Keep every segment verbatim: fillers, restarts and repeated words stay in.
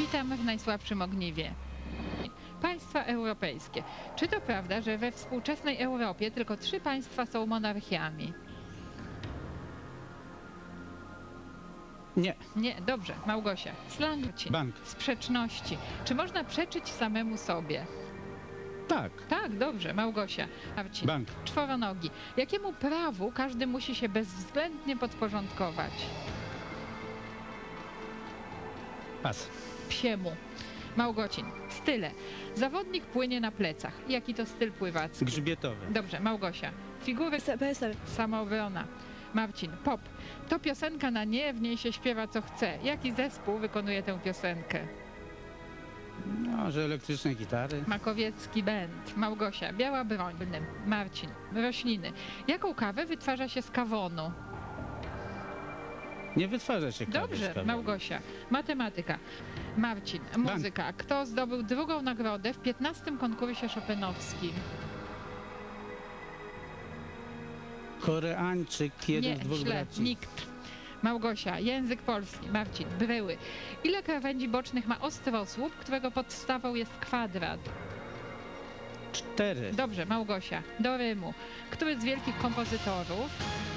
Witam w najsłabszym ogniwie. Państwa europejskie. Czy to prawda, że we współczesnej Europie tylko trzy państwa są monarchiami? Nie. Nie, dobrze. Małgosia. Slang. Bank. Sprzeczności. Czy można przeczyć samemu sobie? Tak. Tak, dobrze. Małgosia. Marcin. Bank. Czworonogi. Jakiemu prawu każdy musi się bezwzględnie podporządkować? Pas. Psiemu. Małgocin. Style. Zawodnik płynie na plecach. Jaki to styl pływacki? Grzbietowy. Dobrze. Małgosia. Figury. P S L. Samoobrona. Marcin. Pop. To piosenka na nie, w niej się śpiewa co chce. Jaki zespół wykonuje tę piosenkę? Może elektryczne gitary. Makowiecki Band. Małgosia. Biała broń. Marcin. Rośliny. Jaką kawę wytwarza się z kawonu? Nie wytwarza się kawy. Dobrze. Małgosia. Matematyka. Marcin. Muzyka. Kto zdobył drugą nagrodę w piętnastym konkursie chopinowskim? Koreańczyk, jeden Nie, z dwóch źle. braci. Nikt. Małgosia. Język polski. Marcin. Bryły. Ile krawędzi bocznych ma ostrosłup, którego podstawą jest kwadrat? Cztery. Dobrze. Małgosia. Do rymu. Który z wielkich kompozytorów?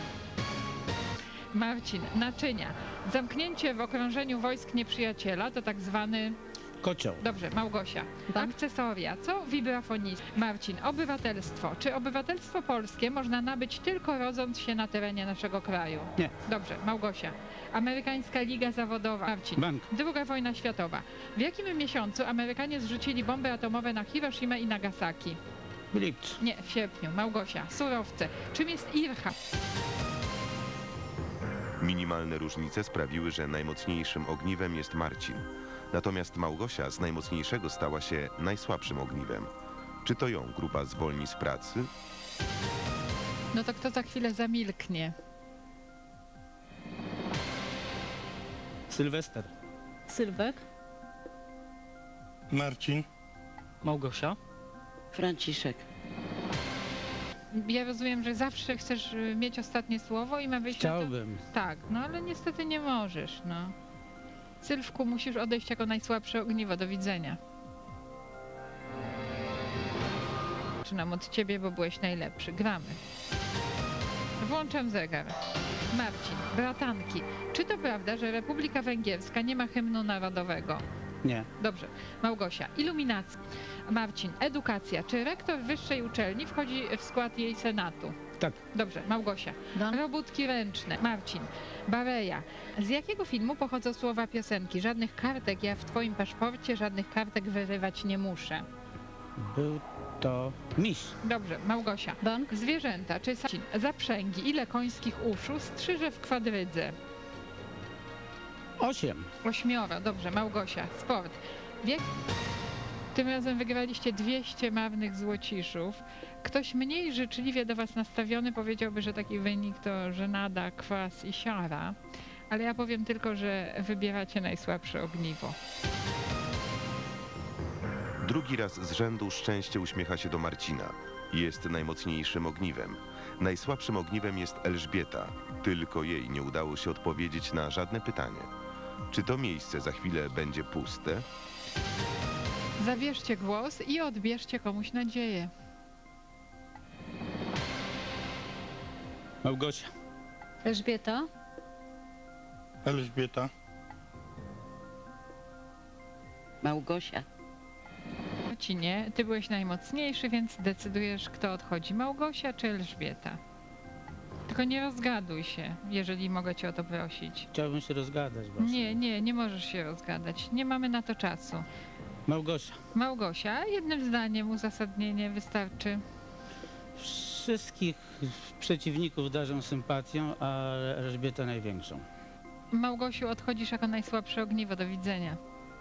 Marcin. Naczynia. Zamknięcie w okrążeniu wojsk nieprzyjaciela to tak zwany... Kocioł. Dobrze. Małgosia. Bank. Akcesoria. Co wibrafonista? Marcin. Obywatelstwo. Czy obywatelstwo polskie można nabyć tylko rodząc się na terenie naszego kraju? Nie. Dobrze. Małgosia. Amerykańska Liga Zawodowa. Marcin. Bank. Druga wojna światowa. W jakim miesiącu Amerykanie zrzucili bomby atomowe na Hiroshima i Nagasaki? W lipcu. Nie. W sierpniu. Małgosia. Surowce. Czym jest ircha? Minimalne różnice sprawiły, że najmocniejszym ogniwem jest Marcin. Natomiast Małgosia z najmocniejszego stała się najsłabszym ogniwem. Czy to ją grupa zwolni z pracy? No to kto za chwilę zamilknie? Sylwester. Sylwek. Marcin. Małgosia. Franciszek. Ja rozumiem, że zawsze chcesz y, mieć ostatnie słowo i ma wyjść... Chciałbym. Na to... Tak, no ale niestety nie możesz, no. Sylwku, musisz odejść jako najsłabsze ogniwo. Do widzenia. Zaczynam od ciebie, bo byłeś najlepszy. Gramy. Włączam zegar. Marcin. Bratanki. Czy to prawda, że Republika Węgierska nie ma hymnu narodowego? Nie. Dobrze. Małgosia. Iluminacja. Marcin. Edukacja. Czy rektor wyższej uczelni wchodzi w skład jej senatu? Tak. Dobrze. Małgosia. Bank. Robótki ręczne. Marcin. Bareja. Z jakiego filmu pochodzą słowa piosenki? Żadnych kartek ja w twoim paszporcie, żadnych kartek wyrywać nie muszę. Był to miś. Dobrze. Małgosia. Bank. Zwierzęta. Czy Marcin. Zaprzęgi. Ile końskich uszu strzyże w kwadrydze? Osiem. Ośmioro. Dobrze. Małgosia. Sport. Wiek... Tym razem wygraliście dwieście marnych złociszów. Ktoś mniej życzliwie do was nastawiony powiedziałby, że taki wynik to żenada, kwas i siara. Ale ja powiem tylko, że wybieracie najsłabsze ogniwo. Drugi raz z rzędu szczęście uśmiecha się do Marcina. Jest najmocniejszym ogniwem. Najsłabszym ogniwem jest Elżbieta. Tylko jej nie udało się odpowiedzieć na żadne pytanie. Czy to miejsce za chwilę będzie puste? Zabierzcie głos i odbierzcie komuś nadzieję. Małgosia. Elżbieta. Elżbieta. Małgosia. Marcinie, ty byłeś najmocniejszy, więc decydujesz, kto odchodzi. Małgosia czy Elżbieta? Tylko nie rozgaduj się, jeżeli mogę cię o to prosić. Chciałbym się rozgadać właśnie. Nie, nie, nie możesz się rozgadać. Nie mamy na to czasu. Małgosia. Małgosia, jednym zdaniem uzasadnienie wystarczy. Wszystkich przeciwników darzę sympatią, a Elżbietę największą. Małgosiu, odchodzisz jako najsłabsze ogniwo. Do widzenia.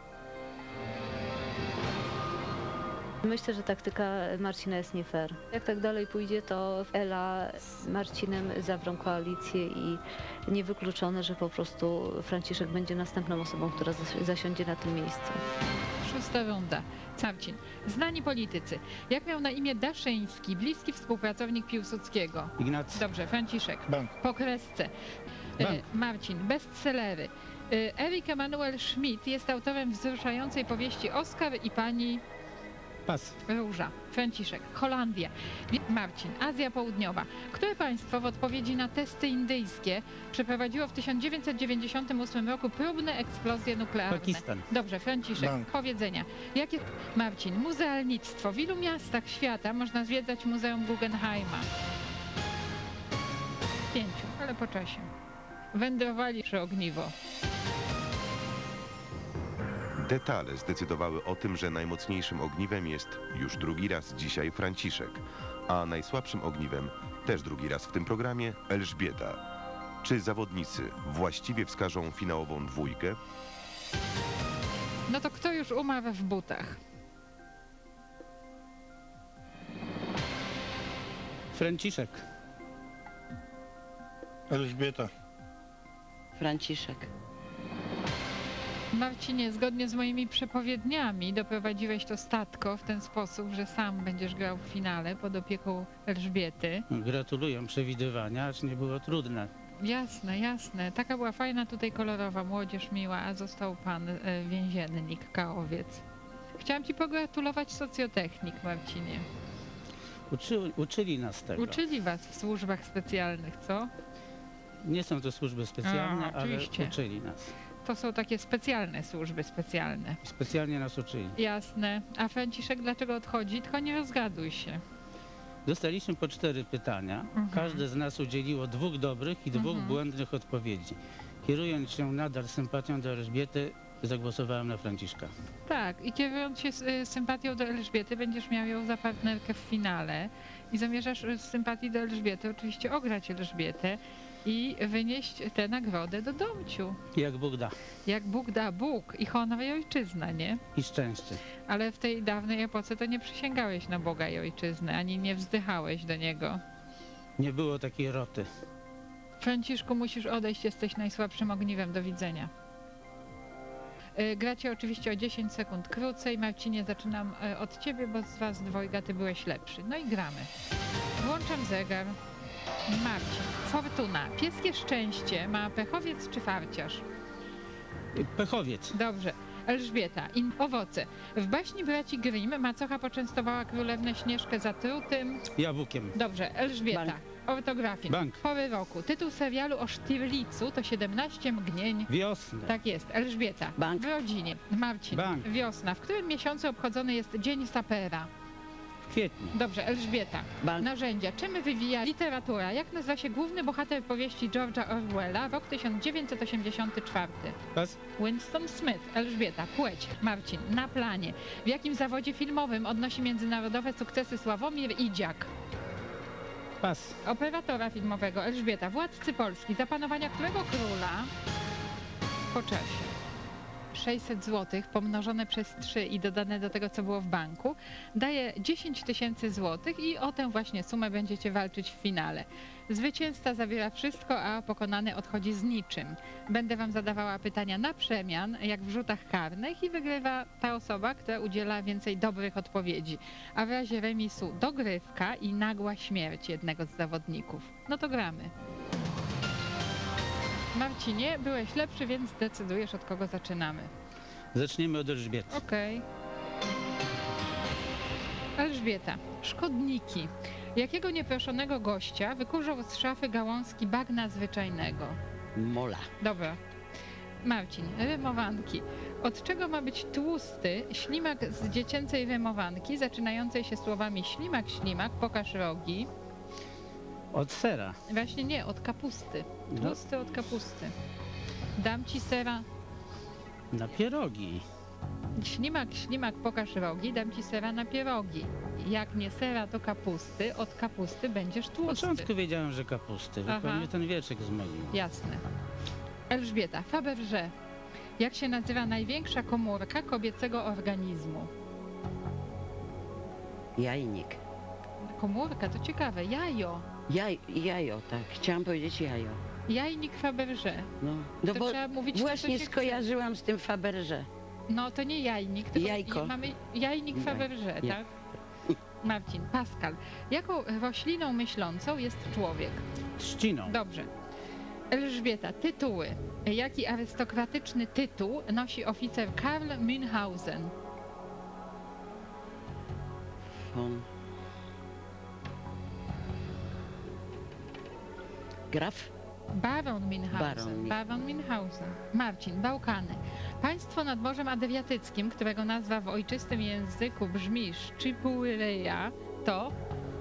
Myślę, że taktyka Marcina jest nie fair. Jak tak dalej pójdzie, to Ela z Marcinem zawrą koalicję i niewykluczone, że po prostu Franciszek będzie następną osobą, która zasiądzie na tym miejscu. Szósta runda. Marcin. Znani politycy. Jak miał na imię Daszyński, bliski współpracownik Piłsudskiego? Ignacy. Dobrze. Franciszek. Bank. Po kresce. Bank. Marcin, bestsellery. Y, Erik Emanuel Schmidt jest autorem wzruszającej powieści Oskar i pani Pas. Róża. Franciszek. Holandia. Marcin. Azja Południowa. Które państwo w odpowiedzi na testy indyjskie przeprowadziło w tysiąc dziewięćset dziewięćdziesiątym ósmym roku próbne eksplozje nuklearne? Pakistan. Dobrze, Franciszek. Bank. Powiedzenia. Jakie... Marcin. Muzealnictwo. W ilu miastach świata można zwiedzać Muzeum Guggenheima? Pięciu, ale po czasie. Wędrowali przy ogniwo. Detale zdecydowały o tym, że najmocniejszym ogniwem jest już drugi raz dzisiaj Franciszek, a najsłabszym ogniwem, też drugi raz w tym programie, Elżbieta. Czy zawodnicy właściwie wskażą finałową dwójkę? No to kto już umarł w butach? Franciszek. Elżbieta. Franciszek. Marcinie, zgodnie z moimi przepowiedniami doprowadziłeś to statko w ten sposób, że sam będziesz grał w finale pod opieką Elżbiety. Gratuluję przewidywania, aż nie było trudne. Jasne, jasne. Taka była fajna tutaj kolorowa młodzież miła, a został pan e, więziennik, kaowiec. Chciałam ci pogratulować socjotechnik, Marcinie. Uczy, uczyli nas tego. Uczyli was w służbach specjalnych, co? Nie są to służby specjalne, A, ale oczywiście. uczyli nas. To są takie specjalne służby specjalne. Specjalnie nas uczyli. Jasne. A Franciszek dlaczego odchodzi? Tylko nie rozgaduj się. Dostaliśmy po cztery pytania. Mhm. Każde z nas udzieliło dwóch dobrych i dwóch Mhm. błędnych odpowiedzi. Kierując się nadal sympatią do Elżbiety, zagłosowałem na Franciszka. Tak, i kierując się z, y, sympatią do Elżbiety, będziesz miał ją za partnerkę w finale i zamierzasz y, z sympatii do Elżbiety oczywiście ograć Elżbietę i wynieść tę nagrodę do domciu. Jak Bóg da. Jak Bóg da Bóg i honor i ojczyzna, nie? I szczęście. Ale w tej dawnej epoce to nie przysięgałeś na Boga i ojczyznę, ani nie wzdychałeś do Niego. Nie było takiej roty. Franciszku, musisz odejść, jesteś najsłabszym ogniwem, do widzenia. Y, Gracie oczywiście o dziesięć sekund krócej. Marcinie, zaczynam y, od ciebie, bo z was dwojga ty byłeś lepszy. No i gramy. Włączam zegar. Marcin. Fortuna. Pieskie szczęście ma pechowiec czy farciarz? Pechowiec. Dobrze. Elżbieta. In owoce. W baśni braci Grimm macocha poczęstowała królewnę Śnieżkę zatrutym. Jabłkiem. Dobrze. Elżbieta. Bank. Ortografia. Bank. Pory roku. Tytuł serialu o Sztirlicu to siedemnaście mgnień. Wiosny. Tak jest. Elżbieta. Bank. W rodzinie. Marcin. Bank. Wiosna. W którym miesiącu obchodzony jest Dzień Sapera? W kwietniu. Dobrze. Elżbieta. Bank. Narzędzia. Czym wywija literatura? Jak nazywa się główny bohater powieści George'a Orwella? Rok tysiąc dziewięćset osiemdziesiąty czwarty. Pas. Winston Smith. Elżbieta. Płeć. Marcin. Na planie. W jakim zawodzie filmowym odnosi międzynarodowe sukcesy Sławomir Idziak? Pas. Operatora filmowego. Elżbieta. Władcy Polski. Za panowania którego króla? Po czasie. sześćset złotych pomnożone przez trzy i dodane do tego, co było w banku, daje dziesięć tysięcy złotych i o tę właśnie sumę będziecie walczyć w finale. Zwycięzca zabiera wszystko, a pokonany odchodzi z niczym. Będę wam zadawała pytania na przemian, jak w rzutach karnych i wygrywa ta osoba, która udziela więcej dobrych odpowiedzi. A w razie remisu dogrywka i nagła śmierć jednego z zawodników. No to gramy. Marcinie, byłeś lepszy, więc decydujesz, od kogo zaczynamy. Zaczniemy od Elżbiety. Okej. Elżbieta. Szkodniki. Jakiego nieproszonego gościa wykurzał z szafy gałązki bagna zwyczajnego? Mola. Dobra. Marcin. Rymowanki. Od czego ma być tłusty ślimak z dziecięcej rymowanki, zaczynającej się słowami ślimak, ślimak, pokaż rogi? Od sera. Właśnie nie, od kapusty. Tłusty od kapusty. Dam ci sera. Na pierogi. Ślimak, ślimak, pokaż rogi, dam ci sera na pierogi. Jak nie sera, to kapusty, od kapusty będziesz W tłusty. początku wiedziałem, że kapusty. Aha. Zupełnie ten wierszyk zmylił. Jasne. Elżbieta, Fabergé. Jak się nazywa największa komórka kobiecego organizmu? Jajnik. Komórka, to ciekawe. Jajo. Jaj, jajo, tak. Chciałam powiedzieć jajo. Jajnik Fabergé. No, no To bo trzeba mówić to, co właśnie się chce. skojarzyłam z tym Fabergé. No to nie jajnik, tylko Jajko. mamy jajnik Jaj- Fabergé, ja- tak? Marcin, Pascal. Jaką rośliną myślącą jest człowiek? Trzciną. Dobrze. Elżbieta, tytuły. Jaki arystokratyczny tytuł nosi oficer Karl Münchhausen? Von Graf? Baron Münchhausen. Baron. Baron Münchhausen. Marcin, Bałkany. Państwo nad Morzem Adriatyckim, którego nazwa w ojczystym języku brzmi Szczypuleja, to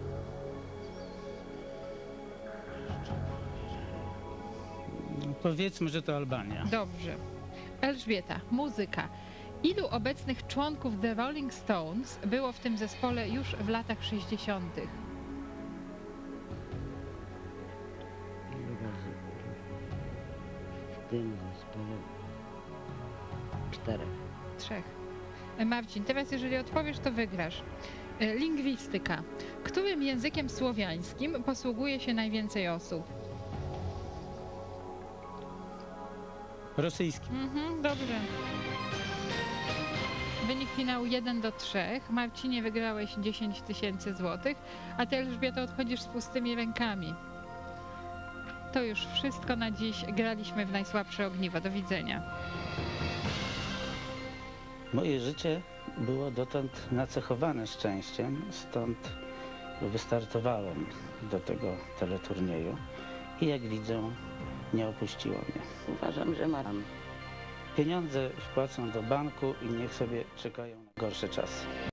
Powiedzmy, że to Albania. dobrze. Elżbieta, muzyka. Ilu obecnych członków The Rolling Stones było w tym zespole już w latach sześćdziesiątych? Ile razy w tym zespole? Czterech. Trzech. Marcin, teraz jeżeli odpowiesz, to wygrasz. E, Lingwistyka. Którym językiem słowiańskim posługuje się najwięcej osób? Rosyjski. Mhm, dobrze. Wynik finału jeden do trzech. Marcinie, wygrałeś dziesięć tysięcy złotych, a ty, Elżbieto, odchodzisz z pustymi rękami. To już wszystko na dziś. Graliśmy w najsłabsze ogniwo. Do widzenia. Moje życie było dotąd nacechowane szczęściem, stąd wystartowałem do tego teleturnieju i jak widzę, nie opuściło mnie. Uważam, że mam. Pieniądze wpłacą do banku i niech sobie czekają na gorsze czasy.